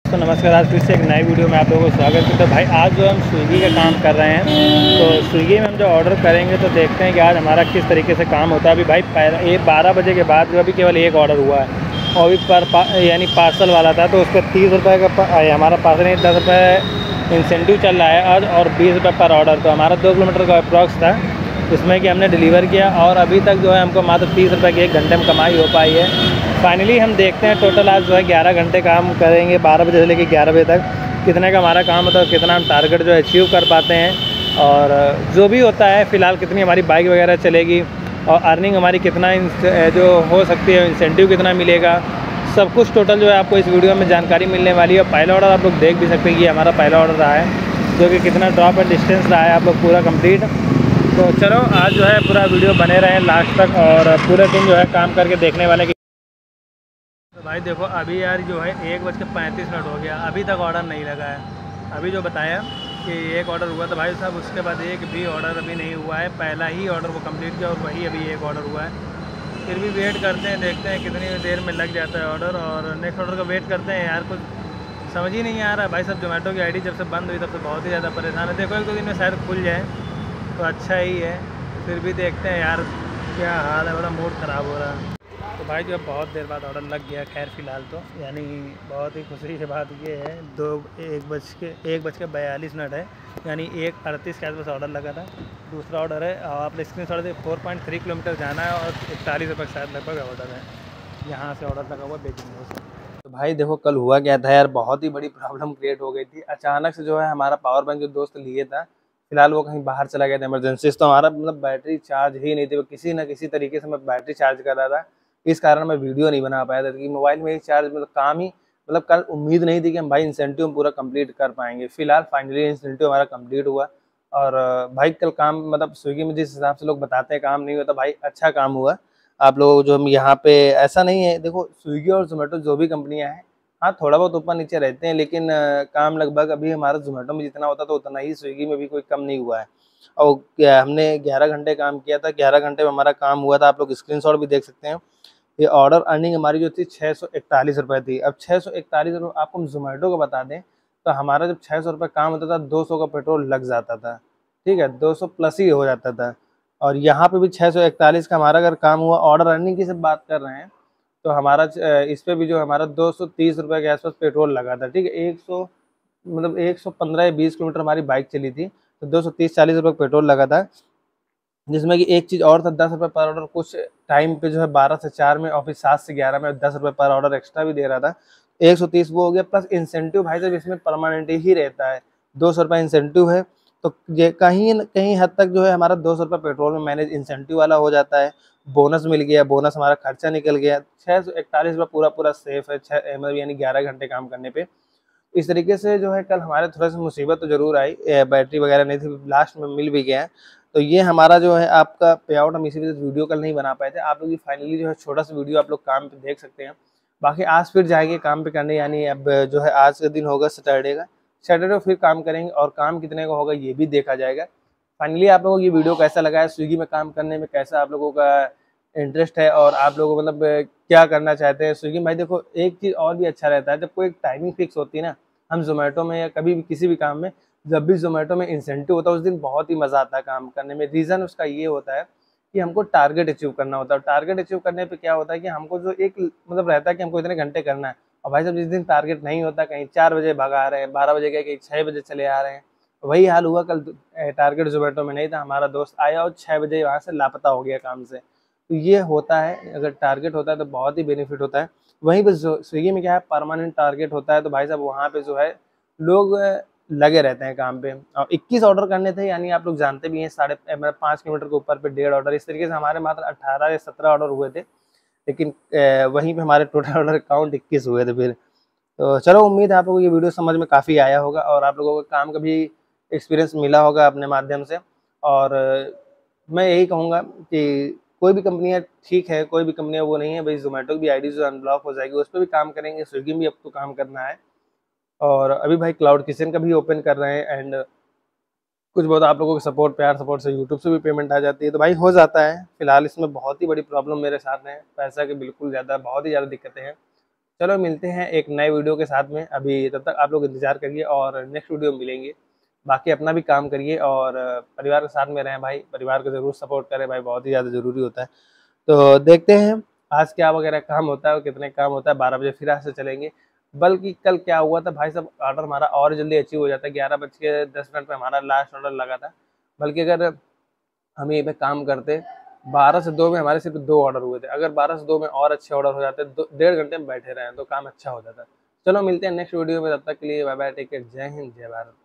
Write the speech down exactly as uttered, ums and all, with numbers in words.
तो नमस्कार, आज फिर से एक नई वीडियो में आप लोगों को स्वागत है। तो भाई आज जो हम स्विगी का काम कर रहे हैं, तो स्विगी में हम जो ऑर्डर करेंगे तो देखते हैं कि आज हमारा किस तरीके से काम होता है। अभी भाई पहले ये बारह बजे के बाद जो अभी केवल एक ऑर्डर हुआ है और अभी पर पा, यानी पार्सल वाला था, तो उस पर तीस रुपये का हमारा पार्सल नहीं दस रुपये इंसेंटिव चल रहा है आज, और बीस रुपये पर ऑर्डर। तो हमारा दो किलोमीटर का अप्रॉक्स था जिसमें कि हमने डिलीवर किया, और अभी तक जो है हमको मात्र तीस रुपये की एक घंटे में कमाई हो पाई है। फाइनली हम देखते हैं टोटल आज जो है ग्यारह घंटे काम करेंगे, बारह बजे से लेकर ग्यारह बजे तक कितने का हमारा काम होता है, कितना हम टारगेट जो अचीव कर पाते हैं, और जो भी होता है फ़िलहाल कितनी हमारी बाइक वगैरह चलेगी और अर्निंग हमारी कितना जो हो सकती है, इंसेंटिव कितना मिलेगा, सब कुछ टोटल जो है आपको इस वीडियो में जानकारी मिलने वाली है। पहला ऑर्डर आप लोग देख भी सकते हैं कि हमारा पहला ऑर्डर रहा है, जो कि कितना ड्रॉप एंड डिस्टेंस रहा है आप लोग पूरा कंप्लीट। तो चलो आज जो है पूरा वीडियो बने रहें लास्ट तक, और पूरे दिन जो है काम करके देखने वाले की। तो भाई देखो अभी यार जो है एक बज के पैंतीस मिनट हो गया, अभी तक ऑर्डर नहीं लगा है। अभी जो बताया कि एक ऑर्डर हुआ, तो भाई साहब उसके बाद एक भी ऑर्डर अभी नहीं हुआ है। पहला ही ऑर्डर को कंप्लीट किया और वही अभी एक ऑर्डर हुआ है। फिर भी वेट करते हैं, देखते हैं कितनी देर में लग जाता है ऑर्डर, और नेक्स्ट ऑर्डर का वेट करते हैं। यार कुछ समझ ही नहीं आ रहा भाई साहब, जोमेटो की आईडी जब से बंद हुई तब से बहुत ही ज़्यादा परेशान है। देखो एक दो दिन में शायद खुल जाए तो अच्छा ही है, फिर भी देखते हैं यार क्या हाल है, बड़ा मूड ख़राब हो रहा है। तो भाई जो बहुत देर बाद ऑर्डर लग गया, खैर फ़िलहाल तो यानी बहुत ही खुशी की बात ये है, दो एक बज के एक बज के बयालीस मिनट है, यानी एक अड़तीस के आसपास ऑर्डर लगा था। दूसरा ऑर्डर है, आप स्क्रीन शॉट दे, फोर पॉइंट थ्री किलोमीटर जाना है और इकतालीस रुपये शायद लगभग ऑर्डर है, यहाँ से ऑर्डर लगा हुआ बेचिंग से। तो भाई देखो कल हुआ क्या था यार, बहुत ही बड़ी प्रॉब्लम क्रिएट हो गई थी। अचानक से जो है हमारा पावर बैंक जो दोस्त लिए था, फिलहाल वो कहीं बाहर चला गया था इमरजेंसी, तो हमारा मतलब बैटरी चार्ज ही नहीं थी। वो किसी ना किसी तरीके से मैं बैटरी चार्ज कर रहा था, इस कारण मैं वीडियो नहीं बना पाया था कि मोबाइल में ही चार्ज मतलब काम ही मतलब कल उम्मीद नहीं थी कि हम भाई इंसेंटिव पूरा कंप्लीट कर पाएंगे। फिलहाल फाइनली इंसेंटिव हमारा कंप्लीट हुआ, और भाई कल काम मतलब स्विगी में जिस हिसाब से लोग बताते हैं काम नहीं होता, भाई अच्छा काम हुआ। आप लोग जो हम यहाँ पे ऐसा नहीं है, देखो स्विगी और जोमेटो जो भी कंपनियाँ हैं, हाँ थोड़ा बहुत ऊपर नीचे रहते हैं, लेकिन आ, काम लगभग अभी हमारा जोमेटो में जितना होता था उतना ही स्विगी में भी कोई कम नहीं हुआ है। और क्या हमने ग्यारह घंटे काम किया था, ग्यारह घंटे में हमारा काम हुआ था। आप लोग स्क्रीनशॉट भी देख सकते हैं। ये ऑर्डर अर्निंग हमारी जो थी छः सौ इकतालीस रुपये थी। अब छः सौ इकतालीस रुपये आपको हम जोमेटो को बता दें, तो हमारा जब छः सौ रुपये काम होता था, दो सौ का पेट्रोल लग जाता था, ठीक है, दो सौ प्लस ही हो जाता था। और यहाँ पे भी छः सौ इकतालीस का हमारा अगर काम हुआ, ऑर्डर अर्निंग की सब बात कर रहे हैं, तो हमारा इस पे भी जो हमारा दो सौ तीस रुपये के आसपास पेट्रोल लगा था, ठीक है। एक सौ मतलब एक सौ पंद्रह या बीस किलोमीटर हमारी बाइक चली थी, तो दो सौ तीस चालीस रुपये पेट्रोल लगा था। जिसमें कि एक चीज़ और था, दस रुपये पर ऑर्डर, कुछ टाइम पे जो है बारह से चार में और फिर सात से ग्यारह में दस रुपये पर ऑर्डर एक्स्ट्रा भी दे रहा था। एक सौ तीस वो हो गया, प्लस इंसेंटिव भाई साहब इसमें परमानेंट ही रहता है, दो सौ रुपये इंसेंटिव है। तो ये कहीं न कहीं हद तक जो है हमारा दो सौ रुपये पेट्रोल में मैनेज इंसेंटिव वाला हो जाता है। बोनस मिल गया, बोनस हमारा खर्चा निकल गया, छः सौ इकतालीस रुपये पूरा पूरा सेफ है, छः मतलब यानी ग्यारह घंटे काम करने पे। इस तरीके से जो है कल हमारे थोड़ा सा मुसीबत तो ज़रूर आई, बैटरी वगैरह नहीं थी, लास्ट में मिल भी गया है। तो ये हमारा जो है आपका पे आउट, हम इसी वजह से वीडियो कल नहीं बना पाए थे। आप लोग फाइनली जो है छोटा सा वीडियो आप लोग काम पे देख सकते हैं। बाकी आज फिर जाएंगे काम पे करने, यानी अब जो है आज का दिन होगा सैटरडे का, सैटरडे फिर काम करेंगे, और काम कितने का होगा ये भी देखा जाएगा। फाइनली आप लोगों को ये वीडियो कैसा लगा है, स्विगी में काम करने में कैसा आप लोगों का इंटरेस्ट है, और आप लोगों को मतलब क्या करना चाहते हैं स्विगी में। भाई देखो एक चीज़ और भी अच्छा रहता है, जब कोई टाइमिंग फिक्स होती है ना, हम जोमेटो में या कभी भी किसी भी काम में, जब भी जोमेटो में इंसेंटिव होता है उस दिन बहुत ही मज़ा आता है काम करने में। रीज़न उसका ये होता है कि हमको टारगेट अचीव करना होता है, और टारगेट अचीव करने पे क्या होता है कि हमको जो एक मतलब रहता है कि हमको इतने घंटे करना है। और भाई साहब जिस दिन टारगेट नहीं होता, कहीं चार बजे भगा रहे हैं, बारह बजे गए, कहीं छः बजे चले आ रहे हैं, वही हाल हुआ कल। टारगेट जोमेटो में नहीं था, हमारा दोस्त आया और छः बजे वहाँ से लापता हो गया काम से। तो ये होता है, अगर टारगेट होता है तो बहुत ही बेनिफिट होता है। वहीं पर स्विगी में क्या है, परमानेंट टारगेट होता है, तो भाई साहब वहाँ पे जो है लोग लगे रहते हैं काम पे। और इक्कीस ऑर्डर करने थे, यानी आप लोग जानते भी हैं साढ़े मतलब पाँच किलोमीटर के ऊपर पे डेढ़ ऑर्डर, इस तरीके से हमारे मात्र अट्ठारह या सत्रह ऑर्डर हुए थे, लेकिन वहीं पे हमारे टोटल ऑर्डर काउंट इक्कीस हुए थे फिर। तो चलो उम्मीद है आप लोगों को ये वीडियो समझ में काफ़ी आया होगा, और आप लोगों को काम का भी एक्सपीरियंस मिला होगा अपने माध्यम से। और मैं यही कहूँगा कि कोई भी कंपनियाँ ठीक है, कोई भी कंपनियाँ वो नहीं है भाई, जोमेटो की भी आईडी जो अनब्लॉक हो जाएगी उस पर भी काम करेंगे, स्विगी में भी अब तो काम करना है। और अभी भाई क्लाउड किचन का भी ओपन कर रहे हैं, एंड कुछ बहुत आप लोगों के सपोर्ट, प्यार सपोर्ट से यूट्यूब से भी पेमेंट आ जाती है, तो भाई हो जाता है। फिलहाल इसमें बहुत ही बड़ी प्रॉब्लम मेरे साथ है, पैसा की बिल्कुल ज़्यादा बहुत ही ज़्यादा दिक्कतें हैं। चलो मिलते हैं एक नए वीडियो के साथ में, अभी तब तक आप लोग इंतज़ार करिए और नेक्स्ट वीडियो में मिलेंगे। बाकी अपना भी काम करिए और परिवार के साथ में रहें भाई, परिवार को ज़रूर सपोर्ट करें भाई, बहुत ही ज़्यादा ज़रूरी होता है। तो देखते हैं आज क्या वगैरह काम होता है और कितने काम होता है, बारह बजे फिर आज से चलेंगे। बल्कि कल क्या हुआ था भाई साहब, ऑर्डर हमारा और जल्दी अचीव हो जाता है, ग्यारह बज के दस मिनट पे हमारा लास्ट ऑर्डर लगा था। बल्कि अगर हम यहीं पे काम करते, बारह से दो में हमारे सिर्फ दो ऑर्डर हुए थे, अगर बारह से दो में और अच्छे ऑर्डर हो जाते, दो डेढ़ घंटे में बैठे रहे तो काम अच्छा हो जाता। चलो मिलते हैं नेक्स्ट वीडियो में, तब तक के लिए बाय बाय, टेक केयर, जय हिंद, जय भारत।